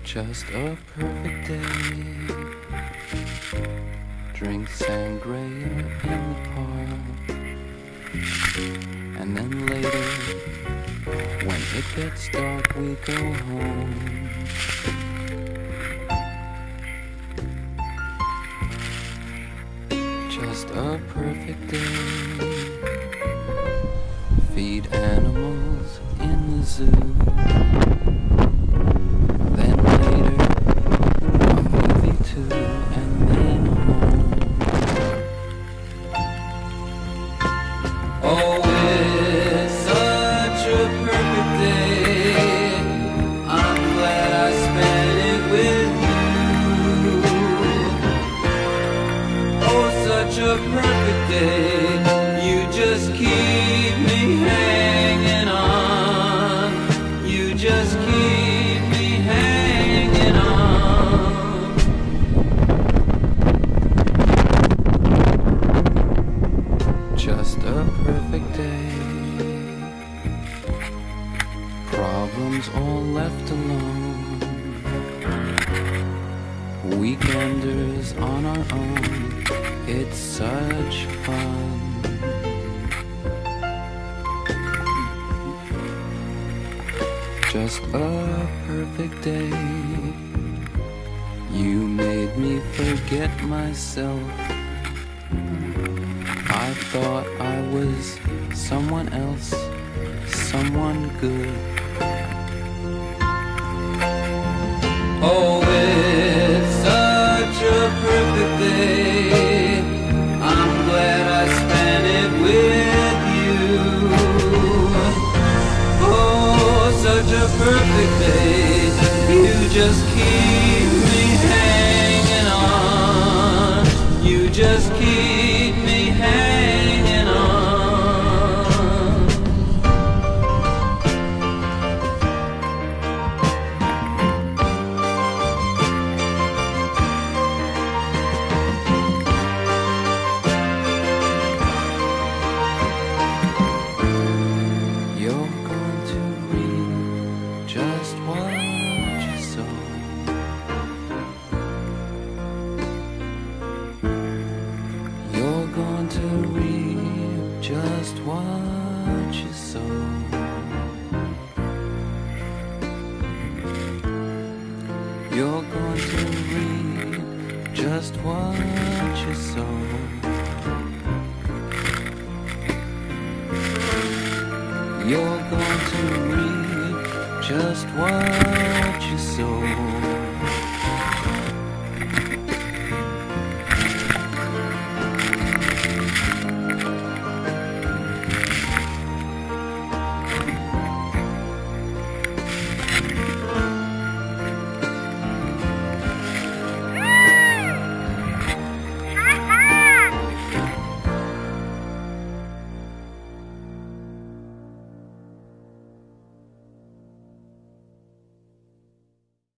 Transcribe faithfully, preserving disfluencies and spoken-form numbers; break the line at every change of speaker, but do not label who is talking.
Just a perfect day. Drink sangria in the park. And then later, when it gets dark, we go home. Just a perfect day. Feed animals in the zoo. Then later, a movie too, and then home. Oh, it's such a perfect day. I'm glad I spent it with you. Oh, such a perfect day. You just keep me hanging on. You just keep me hanging on. Just a perfect day. Problems all left alone. Weekenders on our own. It's such fun. Just a perfect day. You made me forget myself. I thought I was someone else, someone good. Oh, it's such a perfect day. I'm glad I spent it with you. Oh, such a perfect day. You just keep me hanging on. You just keep me hanging on. You're going to read just what you sow. You're going to reap just what you sow. You're going to reap just what you sow. You're going to reap just what you sow.